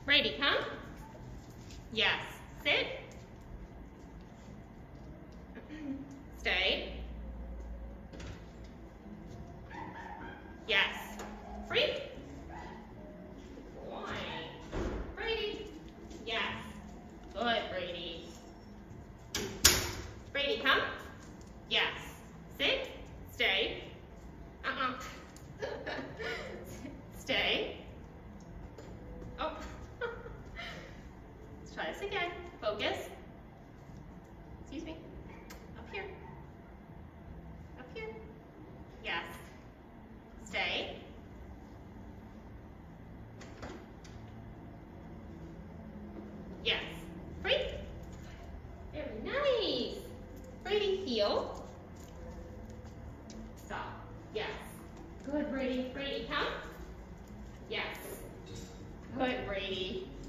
Brady, come. Yes. Sit. Stay. Yes. Free. Boy. Brady. Yes. Good, Brady. Brady, come. Yes. Sit. Stay. Stay. Oh. Let's try this again. Focus. Excuse me. Up here. Up here. Yes. Stay. Yes. Free. Very nice. Brady, heel. Stop. Yes. Good, Brady. Brady, come. Yes. Good, Brady.